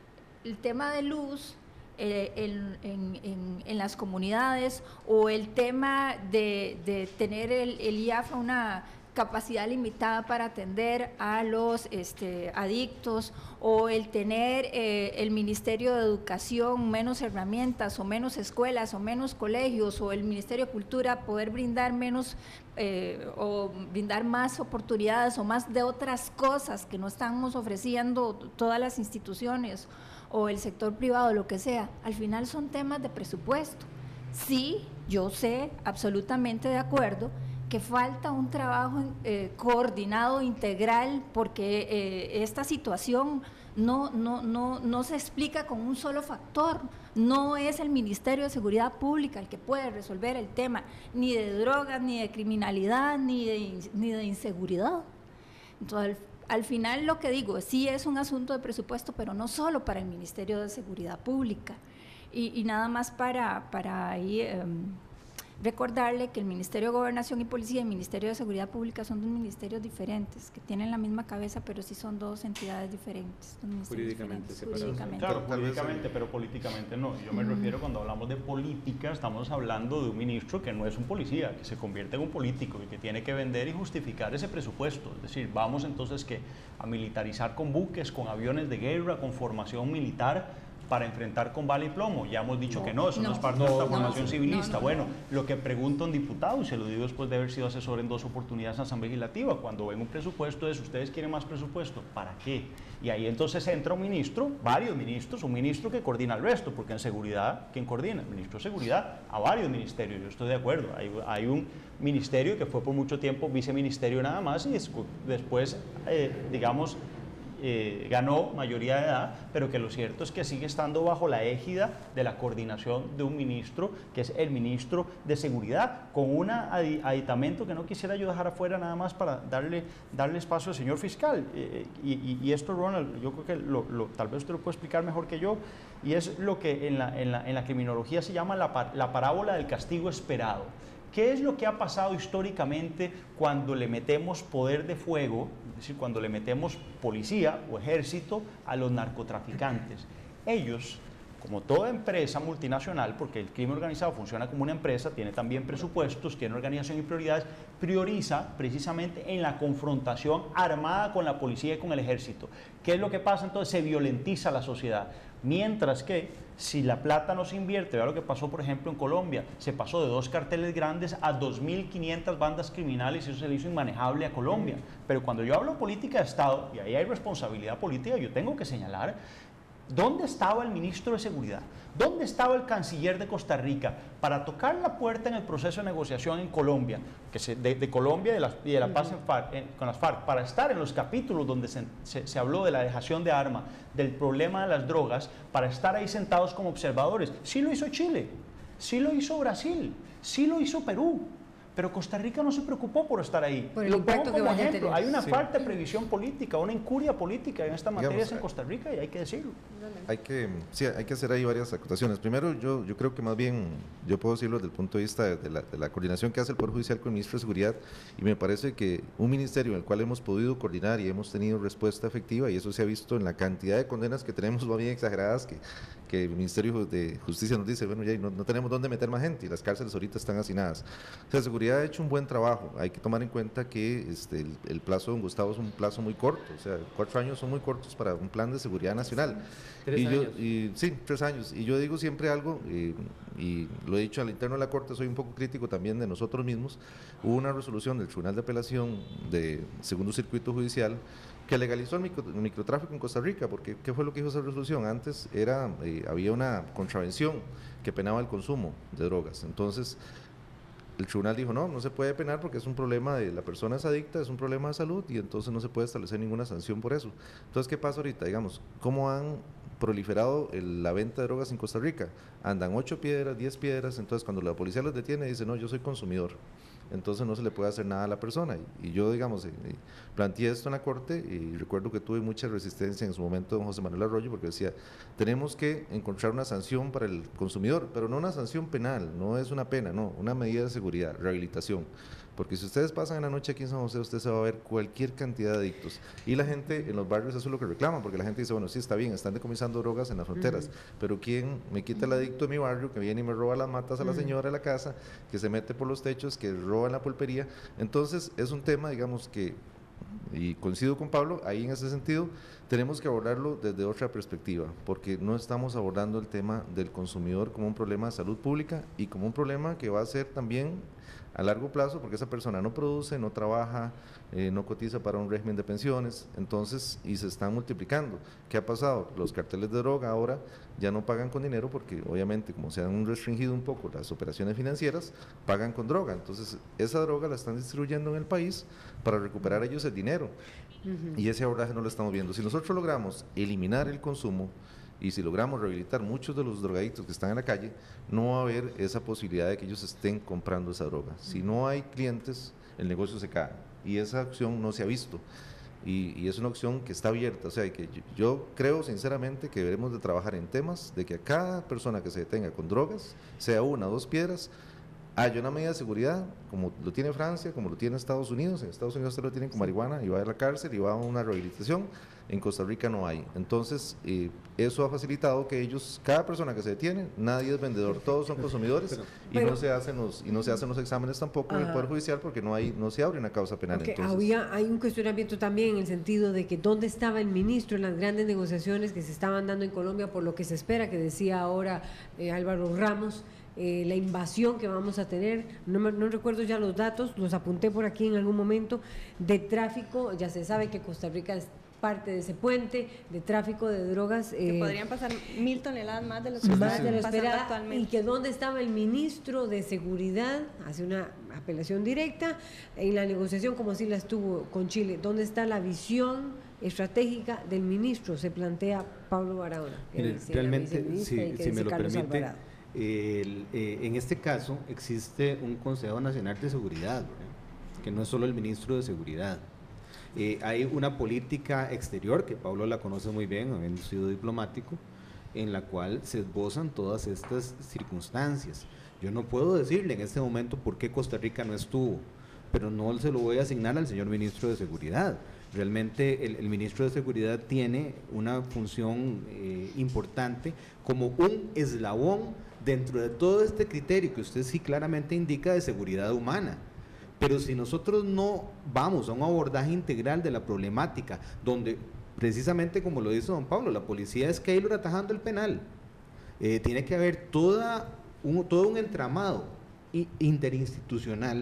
el tema de luz eh, en, en, en, en las comunidades, o el tema de, de tener el, el I A F A una capacidad limitada para atender a los este, adictos, o el tener eh, el Ministerio de Educación menos herramientas o menos escuelas o menos colegios, o el Ministerio de Cultura poder brindar menos eh, o brindar más oportunidades o más de otras cosas que no estamos ofreciendo todas las instituciones o el sector privado, lo que sea. Al final son temas de presupuesto. Sí, yo sé, absolutamente de acuerdo, que falta un trabajo eh, coordinado, integral, porque eh, esta situación no, no, no, no se explica con un solo factor. No es el Ministerio de Seguridad Pública el que puede resolver el tema ni de drogas, ni de criminalidad, ni de, ni de inseguridad. Entonces, al, al final lo que digo, sí es un asunto de presupuesto, pero no solo para el Ministerio de Seguridad Pública. Y, y nada más para, para ahí eh, recordarle que el Ministerio de Gobernación y Policía y el Ministerio de Seguridad Pública son dos ministerios diferentes, que tienen la misma cabeza, pero sí son dos entidades diferentes. Dos Jurídicamente separados. Jurídicamente. Claro, jurídicamente, pero políticamente no. Yo me mm. refiero, cuando hablamos de política, estamos hablando de un ministro que no es un policía, que se convierte en un político y que tiene que vender y justificar ese presupuesto. Es decir, vamos entonces que a militarizar con buques, con aviones de guerra, con formación militar, para enfrentar con bala y plomo. Ya hemos dicho no, que no, eso no, no es parte no, de nuestra no, formación no, civilista. No, no, bueno, no. Lo que pregunta un diputado, y se lo digo después de haber sido asesor en dos oportunidades en la Asamblea Legislativa, cuando ven un presupuesto es, ¿ustedes quieren más presupuesto? ¿Para qué? Y ahí entonces entra un ministro, varios ministros, un ministro que coordina el resto, porque en seguridad, ¿quién coordina? El ministro de Seguridad, a varios ministerios, yo estoy de acuerdo. Hay, hay un ministerio que fue por mucho tiempo viceministerio nada más, y después, eh, digamos, Eh, ganó mayoría de edad, pero que lo cierto es que sigue estando bajo la égida de la coordinación de un ministro, que es el ministro de Seguridad, con un aditamento que no quisiera yo dejar afuera nada más para darle, darle espacio al señor fiscal. Eh, y, y esto, Ronald, yo creo que lo, lo, tal vez usted lo puede explicar mejor que yo, y es lo que en la, en la, en la criminología se llama la, la parábola del castigo esperado. ¿Qué es lo que ha pasado históricamente cuando le metemos poder de fuego, es decir, cuando le metemos policía o ejército a los narcotraficantes? Ellos, como toda empresa multinacional, porque el crimen organizado funciona como una empresa, tiene también presupuestos, tiene organización y prioridades, prioriza precisamente en la confrontación armada con la policía y con el ejército. ¿Qué es lo que pasa entonces? Se violentiza la sociedad. Mientras que si la plata no se invierte, vea lo que pasó por ejemplo en Colombia, se pasó de dos carteles grandes a dos mil quinientas bandas criminales y eso se le hizo inmanejable a Colombia. Pero cuando yo hablo de política de Estado, y ahí hay responsabilidad política, yo tengo que señalar ¿dónde estaba el ministro de Seguridad? ¿Dónde estaba el canciller de Costa Rica para tocar la puerta en el proceso de negociación en Colombia, que se, de, de Colombia y de la, y de la paz en FARC, en, con las FARC, para estar en los capítulos donde se, se, se habló de la dejación de arma, del problema de las drogas, para estar ahí sentados como observadores? Sí lo hizo Chile, sí lo hizo Brasil, sí lo hizo Perú, pero Costa Rica no se preocupó por estar ahí. Por el Lo pongo como ejemplo. Hay una sí. falta de previsión política, una incuria política en esta materia Digamos, en Costa Rica y hay que decirlo. Hay que, sí, hay que hacer ahí varias acotaciones. Primero, yo, yo creo que más bien, yo puedo decirlo desde el punto de vista de, de, la, de la coordinación que hace el Poder Judicial con el Ministro de Seguridad, y me parece que un ministerio en el cual hemos podido coordinar y hemos tenido respuesta efectiva, y eso se ha visto en la cantidad de condenas que tenemos más bien exageradas, que, que el Ministerio de Justicia nos dice, bueno, ya no, no tenemos dónde meter más gente y las cárceles ahorita están hacinadas. O sea, seguridad ha hecho un buen trabajo. Hay que tomar en cuenta que este, el, el plazo de don Gustavo es un plazo muy corto, o sea, cuatro años son muy cortos para un plan de seguridad nacional. Tres y años. Yo, y, sí, tres años. Y yo digo siempre algo, eh, y lo he dicho al interno de la Corte, soy un poco crítico también de nosotros mismos. Hubo una resolución del Tribunal de Apelación de Segundo Circuito Judicial que legalizó el, micro, el microtráfico en Costa Rica, porque ¿qué fue lo que hizo esa resolución? Antes era, eh, había una contravención que penaba el consumo de drogas. Entonces, el tribunal dijo, no, no se puede penar porque es un problema de la persona es adicta, es un problema de salud y entonces no se puede establecer ninguna sanción por eso. Entonces, ¿qué pasa ahorita? Digamos, ¿cómo han proliferado el, la venta de drogas en Costa Rica? Andan ocho piedras, diez piedras, entonces cuando la policía los detiene dice, no, yo soy consumidor. Entonces no se le puede hacer nada a la persona. Y, y yo, digamos, eh, planteé esto en la Corte y recuerdo que tuve mucha resistencia en su momento don José Manuel Arroyo porque decía, tenemos que encontrar una sanción para el consumidor, pero no una sanción penal, no es una pena, no, una medida de seguridad, rehabilitación. Porque si ustedes pasan en la noche aquí en San José, usted se va a ver cualquier cantidad de adictos. Y la gente en los barrios eso es lo que reclama, porque la gente dice, bueno, sí, está bien, están decomisando drogas en las fronteras, uh-huh. pero ¿quién me quita el adicto de mi barrio que viene y me roba las matas a la señora de la casa, que se mete por los techos, que roba en la pulpería? Entonces, es un tema, digamos, que, y coincido con Pablo, ahí en ese sentido, tenemos que abordarlo desde otra perspectiva, porque no estamos abordando el tema del consumidor como un problema de salud pública y como un problema que va a ser también a largo plazo porque esa persona no produce, no trabaja, eh, no cotiza para un régimen de pensiones, entonces, y se están multiplicando. ¿Qué ha pasado? Los carteles de droga ahora ya no pagan con dinero porque obviamente como se han restringido un poco las operaciones financieras, pagan con droga, entonces esa droga la están distribuyendo en el país para recuperar ellos el dinero. Uh-huh. Y ese abordaje no lo estamos viendo. Si nosotros logramos eliminar el consumo y si logramos rehabilitar muchos de los drogadictos que están en la calle, no va a haber esa posibilidad de que ellos estén comprando esa droga. Si no hay clientes, el negocio se cae y esa opción no se ha visto. Y, y es una opción que está abierta, o sea, que yo, yo creo sinceramente que deberemos de trabajar en temas de que a cada persona que se detenga con drogas, sea una o dos piedras, haya una medida de seguridad, como lo tiene Francia, como lo tiene Estados Unidos. En Estados Unidos usted lo tienen con marihuana y va a la cárcel y va a una rehabilitación. En Costa Rica no hay. Entonces, eh, eso ha facilitado que ellos, cada persona que se detiene, nadie es vendedor, todos son consumidores pero, y, pero, no se hacen los, y no se hacen los exámenes tampoco ajá. en el Poder Judicial porque no hay no se abre una causa penal. Okay, entonces, había, hay un cuestionamiento también en el sentido de que dónde estaba el ministro en las grandes negociaciones que se estaban dando en Colombia por lo que se espera, que decía ahora eh, Álvaro Ramos, Eh, la invasión que vamos a tener, no, me, no recuerdo ya los datos, los apunté por aquí en algún momento, de tráfico, ya se sabe que Costa Rica es parte de ese puente, de tráfico de drogas. Que eh, podrían pasar mil toneladas más de lo que más está de lo pasando esperado, actualmente. Y que dónde estaba el ministro de Seguridad, hace una apelación directa, en la negociación como así la estuvo con Chile, dónde está la visión estratégica del ministro, se plantea Pablo Barahona. Mire, realmente, si, si me lo Carlos permite, Alvarado. El, eh, en este caso existe un Consejo Nacional de Seguridad, ¿verdad? Que no es solo el ministro de Seguridad. Eh, hay una política exterior, que Pablo la conoce muy bien, habiendo sido diplomático, en la cual se esbozan todas estas circunstancias. Yo no puedo decirle en este momento por qué Costa Rica no estuvo, pero no se lo voy a asignar al señor ministro de Seguridad. Realmente el, el ministro de Seguridad tiene una función eh, importante como un eslabón dentro de todo este criterio que usted sí claramente indica de seguridad humana. Pero si nosotros no vamos a un abordaje integral de la problemática, donde precisamente como lo dice don Pablo, la policía es Keylor atajando el penal, eh, tiene que haber toda un, todo un entramado interinstitucional.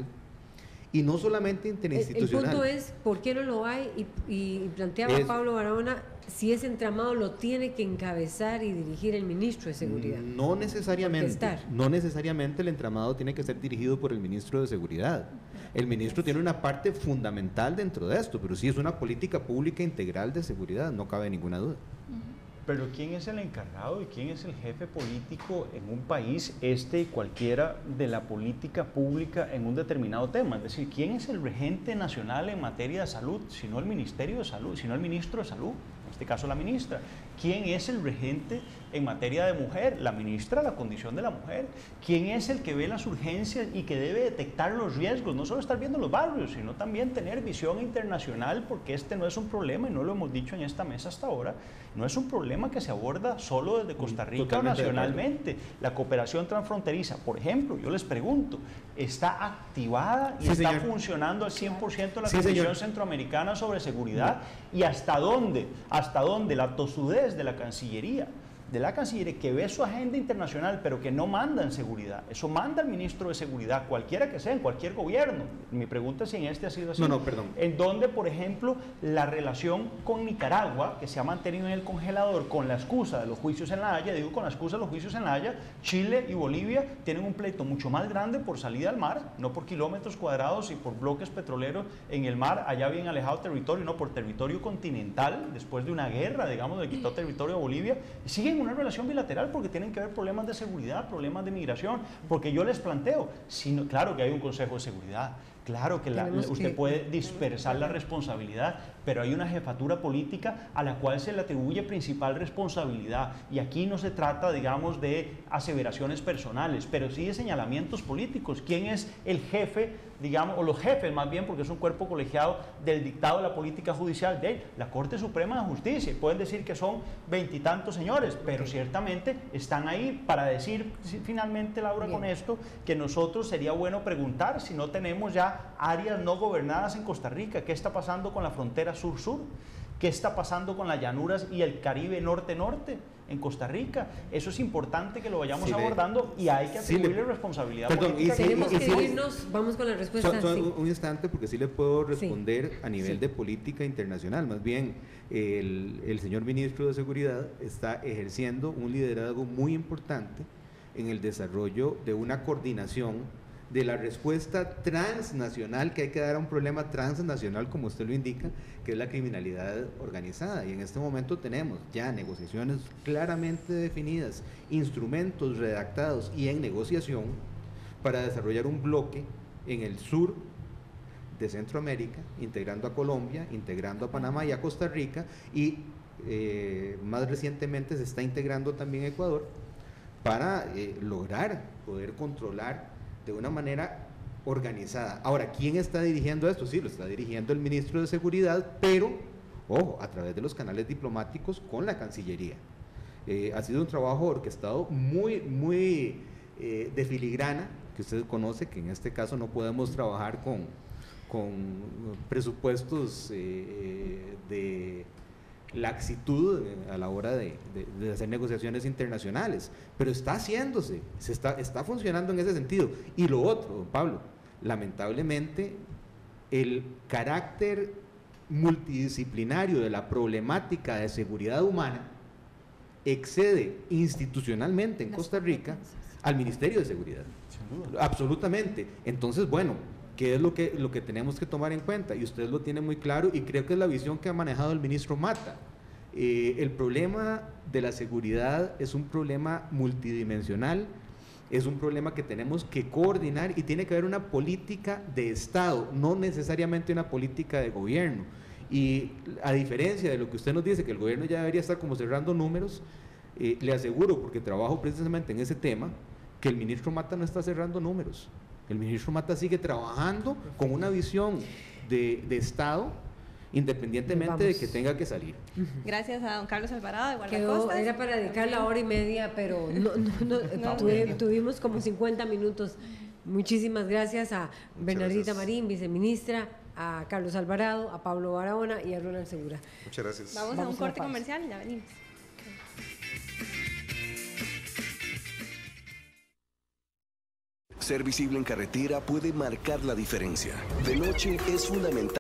Y no solamente interinstitucional. El, el punto es, ¿por qué no lo hay? Y, y planteaba es, Pablo Barahona, si ese entramado lo tiene que encabezar y dirigir el ministro de Seguridad. No necesariamente, no necesariamente el entramado tiene que ser dirigido por el ministro de Seguridad. El ministro tiene una parte fundamental dentro de esto, pero sí es una política pública integral de seguridad, no cabe ninguna duda. Pero ¿quién es el encargado y quién es el jefe político en un país, este y cualquiera, de la política pública en un determinado tema? Es decir, ¿quién es el regente nacional en materia de salud, si no el Ministerio de Salud, si no el ministro de Salud? En este caso la ministra. ¿Quién es el regente en materia de mujer? La ministra, la condición de la mujer. ¿Quién es el que ve las urgencias y que debe detectar los riesgos? No solo estar viendo los barrios, sino también tener visión internacional, porque este no es un problema, y no lo hemos dicho en esta mesa hasta ahora, no es un problema que se aborda solo desde Costa Rica Totalmente o nacionalmente. La cooperación transfronteriza, por ejemplo, yo les pregunto, ¿está activada y sí, está señor. funcionando al cien por ciento la sí, Comisión señor. Centroamericana sobre Seguridad? No. ¿Y hasta dónde? ¿Hasta dónde la tosudez de la Cancillería? de la Cancillería, que ve su agenda internacional, pero que no manda en seguridad. Eso manda el ministro de Seguridad, cualquiera que sea, en cualquier gobierno. Mi pregunta es si en este ha sido así. No, no, perdón. En donde, por ejemplo, la relación con Nicaragua, que se ha mantenido en el congelador con la excusa de los juicios en La Haya, digo con la excusa de los juicios en La Haya, Chile y Bolivia tienen un pleito mucho más grande por salida al mar, no por kilómetros cuadrados y por bloques petroleros en el mar, allá bien alejado territorio, no por territorio continental, después de una guerra, digamos, de quitó territorio a Bolivia, y siguen una relación bilateral porque tienen que ver problemas de seguridad, problemas de migración, porque yo les planteo, si no, claro que hay un Consejo de Seguridad, claro que, la, usted que... puede dispersar la responsabilidad, pero hay una jefatura política a la cual se le atribuye principal responsabilidad, y aquí no se trata, digamos, de aseveraciones personales, pero sí de señalamientos políticos. ¿Quién es el jefe, digamos, o los jefes más bien, porque es un cuerpo colegiado del dictado de la política judicial de la Corte Suprema de Justicia? Pueden decir que son veintitantos señores, pero ciertamente están ahí para decir, finalmente, Laura, bien, con esto, que nosotros sería bueno preguntar si no tenemos ya áreas no gobernadas en Costa Rica. ¿Qué está pasando con la frontera sur-sur? ¿Qué está pasando con las llanuras y el Caribe norte-norte? en Costa Rica. Eso es importante que lo vayamos sí, abordando y hay que atribuirle sí, le, responsabilidad perdón, política. Y tenemos y, que y, irnos, vamos con la respuesta. So, so, sí. Un instante, porque sí le puedo responder sí. a nivel sí. de política internacional. Más bien, el, el señor ministro de Seguridad está ejerciendo un liderazgo muy importante en el desarrollo de una coordinación de la respuesta transnacional que hay que dar a un problema transnacional, como usted lo indica, que es la criminalidad organizada. Y en este momento tenemos ya negociaciones claramente definidas, instrumentos redactados y en negociación para desarrollar un bloque en el sur de Centroamérica, integrando a Colombia, integrando a Panamá y a Costa Rica, y eh, más recientemente se está integrando también Ecuador, para eh, lograr poder controlar de una manera organizada. Ahora, ¿quién está dirigiendo esto? Sí, lo está dirigiendo el ministro de Seguridad, pero, ojo, a través de los canales diplomáticos con la Cancillería. Eh, ha sido un trabajo orquestado muy, muy eh, de filigrana, que usted conoce, que en este caso no podemos trabajar con, con presupuestos eh, de laxitud a la hora de, de, de hacer negociaciones internacionales, pero está haciéndose, se está, está funcionando en ese sentido. Y lo otro, don Pablo, lamentablemente el carácter multidisciplinario de la problemática de seguridad humana excede institucionalmente en Costa Rica al Ministerio de Seguridad, absolutamente. Entonces, bueno, ¿qué es lo que, lo que tenemos que tomar en cuenta? Y usted lo tiene muy claro, y creo que es la visión que ha manejado el ministro Mata. Eh, el problema de la seguridad es un problema multidimensional, es un problema que tenemos que coordinar, y tiene que haber una política de Estado, no necesariamente una política de gobierno. Y a diferencia de lo que usted nos dice, que el gobierno ya debería estar como cerrando números, eh, le aseguro, porque trabajo precisamente en ese tema, que el ministro Mata no está cerrando números. El ministro Mata sigue trabajando con una visión de, de Estado, independientemente Vamos. de que tenga que salir. Gracias a don Carlos Alvarado de Guardacostas. Era para dedicar la hora y media, pero no, no, no, no tuve, tuvimos como cincuenta minutos. Muchísimas gracias a Muchas Bernardita gracias. Marín, viceministra, a Carlos Alvarado, a Pablo Barahona y a Ronald Segura. Muchas gracias. Vamos, Vamos a un a corte comercial y ya venimos. Ser visible en carretera puede marcar la diferencia. De noche es fundamental.